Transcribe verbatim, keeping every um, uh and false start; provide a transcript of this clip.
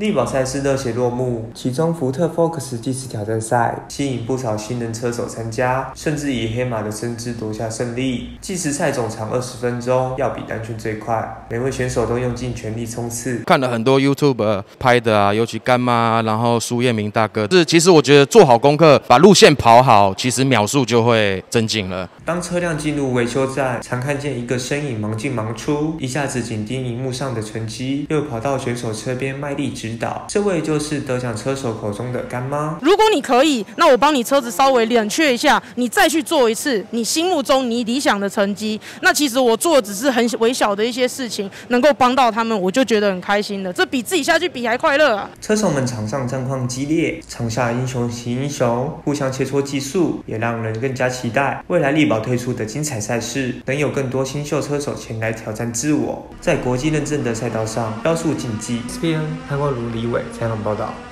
力宝赛事热血落幕，其中福特 Focus 计时挑战赛吸引不少新人车手参加，甚至以黑马的身姿夺下胜利。计时赛总长二十分钟，要比单圈最快，每位选手都用尽全力冲刺。 看了很多 YouTube 拍的啊，尤其干妈，然后苏彦明大哥，是其实我觉得做好功课，把路线跑好，其实秒数就会增进了。 当车辆进入维修站，常看见一个身影忙进忙出，一下子紧盯荧幕上的成绩，又跑到选手车边卖力指导。这位就是得奖车手口中的干妈。 如果你可以，那我帮你车子稍微冷却一下，你再去做一次你心目中你理想的成绩。那其实我做的只是很微小的一些事情，能够帮到他们，我就觉得很开心了。这比自己下去比还快乐啊！ 车手们场上战况激烈，场下英雄惜英雄，互相切磋技术，也让人更加期待未来力宝推出的精彩赛事，能有更多新秀车手前来挑战自我，在国际认证的赛道上标速竞技。S B N 潘光如、李伟采访报道。